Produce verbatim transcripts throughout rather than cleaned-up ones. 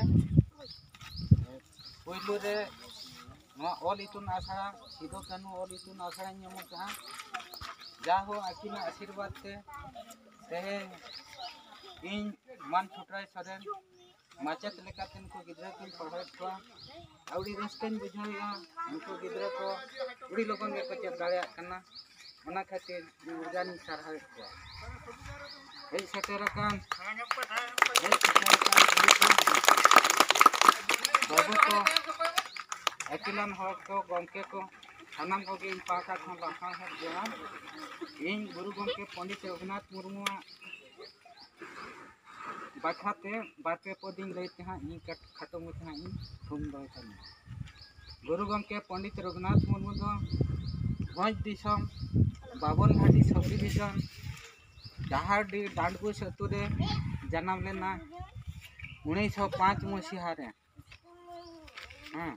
पहलू रे ऑल इतुन आसड़ा सिदो कानू ऑल इतुन आसड़ा नामो का जाहो आकिना आशीर्वाद ते तेहे इन मान छुटराय सरेन माचत लेकातेन को गिद्रा किन पढ़ात को आउडी रस्कन बुझाया उनको गिद्रा को उड़ी लोगन के पचे दाड़िया कना ओना खातिर उर्जानी सरहाय को ए सतेरकान ए सतेरकान बाबू को अकिलान हक को गमके को सानाम को इन पाका खन लाखा है जहां इन गुरु गमके पंडित रघुनाथ मुर्मू बाखाते बारपे पदिन लैते हाँ इन खाटो मुते हाँ इन थुम दो गुरु गमके पंडित रघुनाथ मुर्मू दो भोज दिसम बावन घाटी सब डिविजन डाहाडी डांडगुस अतु रे जन्म लेना उन्नीस सौ पाँच मसीहा रे हाँ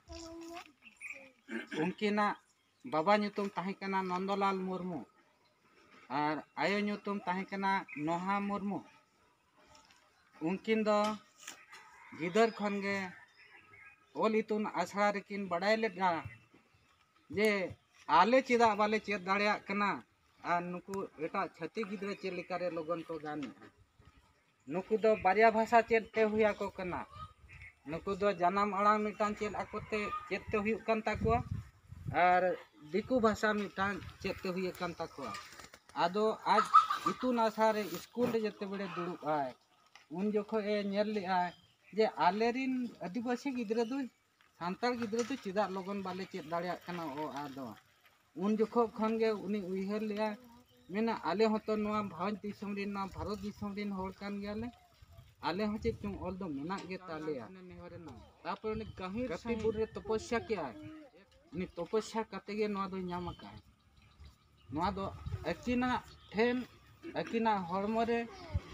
उनकिना बाबा ᱧᱩᱛᱩᱢ ताहे कना नंदलाल मुर्मू और आयो ᱧᱩᱛᱩᱢ ताहे कना नोहा मुर्मू उनकिन दो गिदर खन गे ओल इतुन आसड़ा रेकिन बड़ाय लेगा जे आले चेदा बाले चेद दाड़िया कना और नुकु एटा छती गिदरे चेद लेकारे लोगन को गान नुकु दो बारिया भाषा चेद ते हुया को कना नुकु दो जन्म अड़ांग मिटान चेद आकोते चेद ते हुयुक कान ताको और दिकु भाषा मिटान चेद ते हुयुक कान ताको आदो आज इतुन आसड़ा रे स्कूल रे जते बड़े दुड़ुब आय उन जोखो ए नेल ले आय जे आलेरिन आदिवासी गिद्रे दो सांताल गिद्रे दो चिदा लोगन बाले चेद दाड़िया कना ओ आदो उन जोखो खन गे उनी उइहर ले आय मेना आले होतो नोआ भारत दिसम रिन ना भारत दिसम रिन होड़ कान गेले आले हो चेद चुम ऑल दो मेना गे तालेया नेहरेना तापर नि गहिर रतिपुर रे तपस्या के आय नि तपस्या कते गे नोआ दो ᱧᱟᱢ का नोआ दो अकिना ठेन अकिना हड़मो रे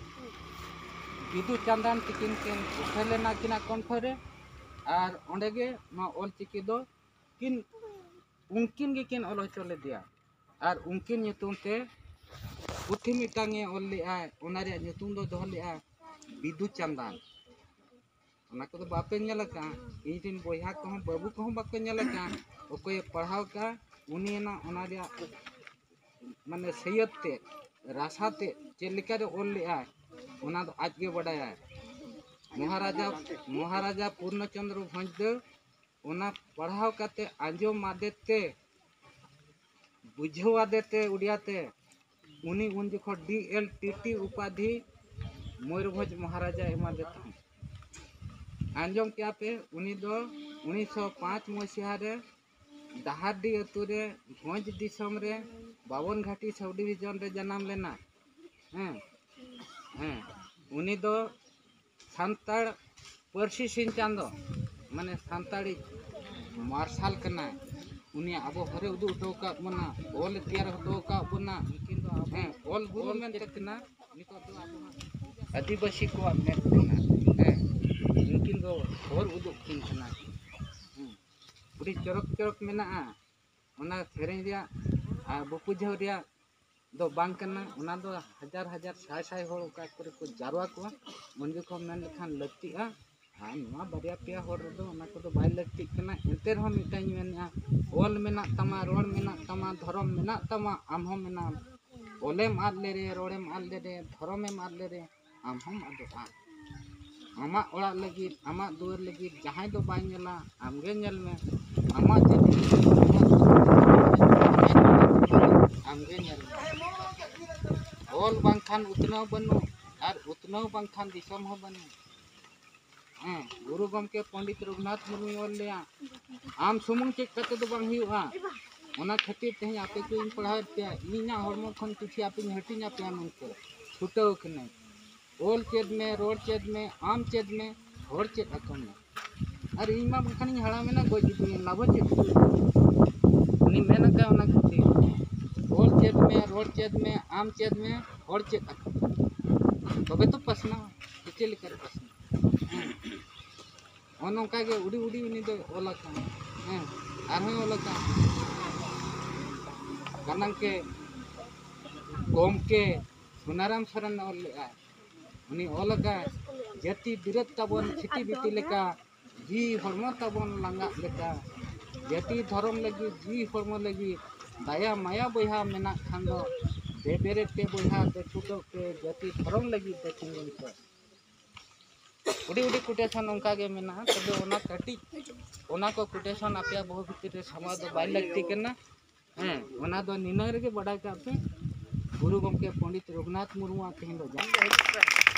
बिदु चांदान तिकिन किन उठलेना किना कॉन्फरे और ओंडेगे मा ऑल चिकी दो किन उनकिन गे किन ऑल चले दिया और उनकिन ᱧᱩᱛᱩᱢ ते पुथी मिटांगे ऑल ले आय ओना रे ᱧᱩᱛᱩᱢ दो दोह ले आय बिदु चांदान ओना को बापे नेल का इदिन बोया को बाबू को बाको नेल का ओकोय पढ़ाव का उनी ना ओना रे माने सैयद ते रासा ते चेलिका रे ऑल ले आय ओना दो आज के बड़ाया महाराजा महाराजा पूर्णचंद्र भंजदेव ओना पढ़ाव काते आंजो मादेते बुझवा देते उड़ियाते उनी उन जखो डी एल टी टी उपाधि मयूरभंज महाराजा एमा देता आंजम क्या पे उनी दो उन्नीस सौ पाँच मसीहा रे डाहाडी अतु रे भोज दिसम रे बावन घाटी सब डिविजन रे जन्म लेना हैं हैं उनी दो सांताड़ परसी सिंह चांदो माने सांताड़ी मार्शल कना उनी आबो हरे उदु उठो का मना ऑल तैयार हतो का बना लेकिन दो हैं ऑल गुरु में तकना निको दो आबो आदिवासी को में कना हैं लेकिन दो और उदु किन कना उडी चरक चरक मेना ओना सेरें रिया आ बपुजो रिया दो बांग कना ओना दो हजार हजार साय साय होड़ का करे को जारवा को मंजू को मेन लखान लगती आ हां नवा बरिया पिया होड़ दो ओना को दो बाय लगती कना एते रहो मिटाई मेना ओल मेना तमा रोड मेना तमा धर्म मेना तमा आम हम मेना ओलेम आद ले रे रोडेम आद ले रे धर्मेम आद ले रे आम हम आदो आ आमा ओड़ा लगी आमा दुआर लगी जहां दो बाय नेला आमगे नेल में आमा आमगे नेल ऑल बांखान उतनाव बनु और उतनाव बांखान दिसम हो बनु हां गुरु गमके पंडित रघुनाथ मुर्मू ऑल ले आम सुमुंग चेक कते दो बांग हुआ ओना खातिर ते आपे को इन पढ़ाव पे इना हरमो खन किछि आपे हटिना पे मनके छुटो के नहीं ओल चेद में रोड चेद में आम चेद में होड़ चेद अकम में अरे इमा बखन हड़ा में ना गोज दु लाभ चेद उनी मेन का ओना खातिर ओल चेद में रोड चेद में आम चेद में होड़ चेद अकम तबे तो पसना किचे लेकर पसना ओन का गे उडी उडी उनी दो ओला का हैं आरो ओला का कनन के गोम के सुनाराम सरन ओल आ उनी ऑल का जाति बिरत ताबन छिटी बिटी लेका जी हरमो ताबन लांगा लेका जाति धर्म लगी जी हरमो लगी दाया माया बहा मेना खान दो बेबेरे पे बहा देखुटो पे जाति धर्म लगी देखिंगन को उड़ी उड़ी कोटेशन उनका के मेना तबे ओना कटी ओना को कोटेशन आपया बहुत भीतर समा दो बाय लगती केना हैं ओना दो निना रे के बड़ा का पे गुरु गमके पंडित रघुनाथ मुर्मू तेहन दो जा